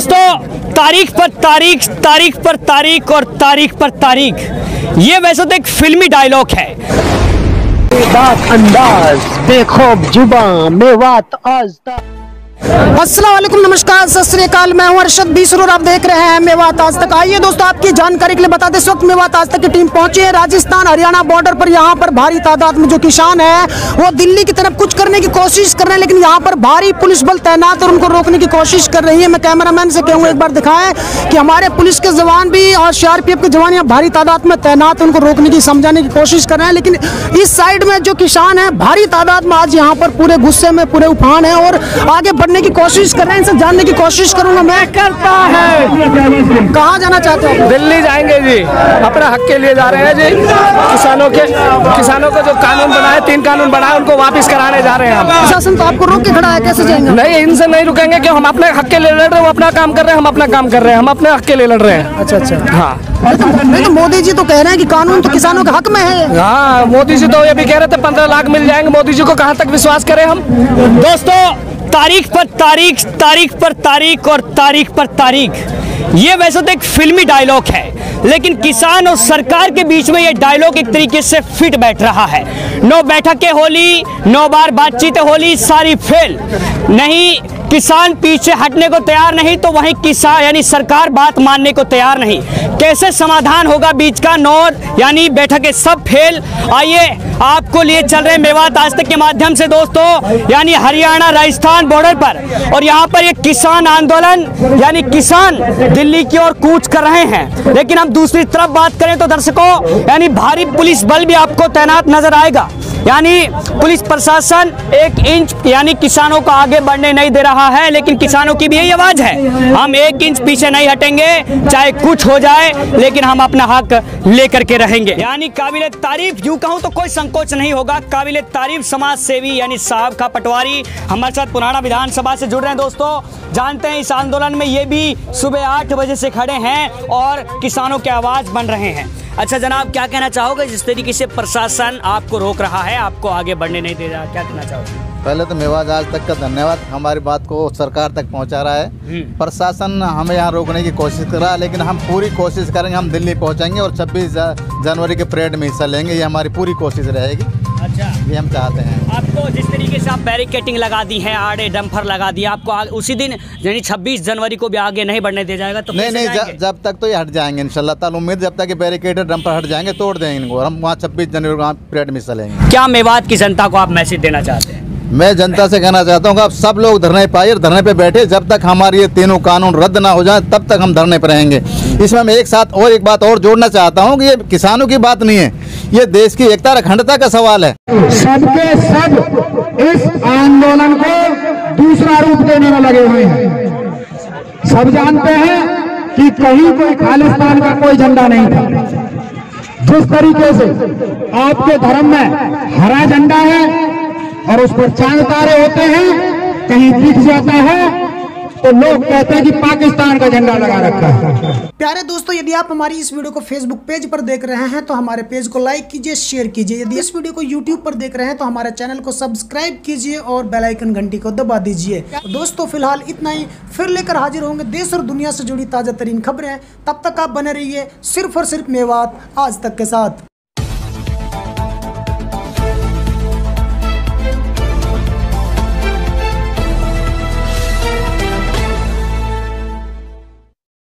दोस्तों तारीख पर तारीख, तारीख पर तारीख और तारीख पर तारीख, ये वैसे तो एक फिल्मी डायलॉग है। बात अंदाज बेखौफ जुबां मेवात आज तक। अस्सलाम वालेकुम, नमस्कार, सत श्री अकाल। मैं हूं अरशद बीसर और आप देख रहे हैं मेवात आज तक। आइए दोस्तों, आपकी जानकारी के लिए बता दें, इस वक्त मेवात आज तक की टीम पहुंची है राजस्थान हरियाणा बॉर्डर पर। यहां पर भारी तादाद में जो किसान है वो दिल्ली की तरफ कुछ करने की कोशिश कर रहे हैं, लेकिन यहां पर भारी पुलिस बल तैनात और उनको रोकने की कोशिश कर रही है। मैं कैमरामैन से कहूँगा एक बार दिखाएं कि हमारे पुलिस के जवान भी और सीआरपीएफ के जवान यहाँ भारी तादाद में तैनात, उनको रोकने की समझाने की कोशिश कर रहे हैं। लेकिन इस साइड में जो किसान है भारी तादाद में आज यहाँ पर पूरे गुस्से में पूरे उफान है और आगे बढ़ने की कोशिश कर रहे हैं। इनसे जानने की कोशिश करूंगा मैं। करता है कहाँ जाना चाहते हो? दिल्ली जाएंगे जी, अपना हक के लिए जा रहे हैं जी। किसानों को जो कानून बनाए, 3 कानून बनाए, उनको वापस कराने जा रहे हैं हम। प्रशासन तो आपको रोक के खड़ा है, कैसे जाएंगे? नहीं, इनसे नहीं रुकेंगे क्यों? हम अपने हक के लिए लड़ रहे हैं, वो अपना काम कर रहे हैं, हम अपना काम कर रहे हैं, हम अपने हक के लिए लड़ रहे हैं। अच्छा, हाँ। नहीं तो मोदी जी तो कह रहे हैं कि कानून तो किसानों के हक में है। हाँ, मोदी जी तो ये भी कह रहे थे 15 लाख मिल जाएंगे। मोदी जी को कहाँ तक विश्वास करें हम? दोस्तों तारीख पर तारीख, तारीख पर तारीख और तारीख पर तारीख, ये वैसे तो एक फिल्मी डायलॉग है, लेकिन किसान और सरकार के बीच में ये डायलॉग एक तरीके से फिट बैठ रहा है। 9 बैठकें होली, 9 बार बातचीतें होली, सारी फेल। नहीं, किसान पीछे हटने को तैयार नहीं, तो वहीं किसान यानी सरकार बात मानने को तैयार नहीं। कैसे समाधान होगा बीच का? 9 यानी बैठकें सब फेल। आइए आपको लिए चल रहे मेवात आज तक के माध्यम से दोस्तों, यानी हरियाणा राजस्थान बॉर्डर पर, और यहाँ पर एक किसान आंदोलन यानी किसान दिल्ली की ओर कूच कर रहे हैं। लेकिन हम दूसरी तरफ बात करें तो दर्शकों, यानी भारी पुलिस बल भी आपको तैनात नजर आएगा। यानी पुलिस प्रशासन 1 इंच यानी किसानों को आगे बढ़ने नहीं दे रहा है, लेकिन किसानों की भी यही आवाज है, हम 1 इंच पीछे नहीं हटेंगे, चाहे कुछ हो जाए, लेकिन हम अपना हक लेकर के रहेंगे। यानी काबिले तारीफ, यूं कहूं तो कोई संकोच नहीं होगा, काबिले तारीफ समाज सेवी यानी साहब का पटवारी हमारे साथ पुराना विधानसभा से जुड़ रहे हैं। दोस्तों जानते हैं इस आंदोलन में ये भी सुबह 8 बजे से खड़े हैं और किसानों की आवाज बन रहे हैं। अच्छा जनाब, क्या कहना चाहोगे जिस तरीके से प्रशासन आपको रोक रहा है, आपको आगे बढ़ने नहीं दे रहा, क्या कहना चाहोगे? पहले तो मेवात आज तक का धन्यवाद, हमारी बात को सरकार तक पहुंचा रहा है। प्रशासन हमें यहाँ रोकने की कोशिश कर रहा है, लेकिन हम पूरी कोशिश करेंगे, हम दिल्ली पहुंचेंगे और 26 जनवरी के परेड में हिस्सा लेंगे। ये हमारी पूरी कोशिश रहेगी। अच्छा, ये हम चाहते हैं। आपको जिस तरीके से आप बैरिकेटिंग लगा दी है, आड़े डंपर लगा दिया, आपको उसी दिन यानी 26 जनवरी को भी आगे नहीं बढ़ने दिया जाएगा? तो नहीं, जब तक तो ये हट जाएंगे इंशाल्लाह ताला। उम्मीद जब तक बैरिकेड डंपर हट जाएंगे तोड़ देंगे इनको, हम वहाँ 26 जनवरी को परेड में हिस्सा लेंगे। क्या मेवात की जनता को आप मैसेज देना चाहते हैं? मैं जनता से कहना चाहता हूँ कि आप सब लोग धरने पाइए, धरने पे बैठे, जब तक हमारे ये 3 कानून रद्द ना हो जाए तब तक हम धरने पर रहेंगे। इसमें मैं एक बात और जोड़ना चाहता हूँ कि ये किसानों की बात नहीं है, ये देश की एकता और अखंडता का सवाल है। सबके सब इस आंदोलन को दूसरा रूप देने में लगे हुए हैं। सब जानते हैं कि कहीं कोई खालिस्तान का कोई झंडा नहीं था। जिस तरीके से आपके धर्म में हरा झंडा है और उस पर चांद तारे होते हैं, कहीं दिख जाता है तो लोग कहते हैं कि पाकिस्तान का झंडा लगा रखा है। प्यारे दोस्तों, यदि आप हमारी इस वीडियो को फेसबुक पेज पर देख रहे हैं तो हमारे पेज को लाइक कीजिए, शेयर कीजिए। यदि इस वीडियो को यूट्यूब पर देख रहे हैं तो हमारे चैनल को सब्सक्राइब कीजिए और बेल आइकन घंटी को दबा दीजिए। दोस्तों फिलहाल इतना ही, फिर लेकर हाजिर होंगे देश और दुनिया से जुड़ी ताजा तरीन खबरें। तब तक आप बने रहिए सिर्फ और सिर्फ मेवात आज तक के साथ।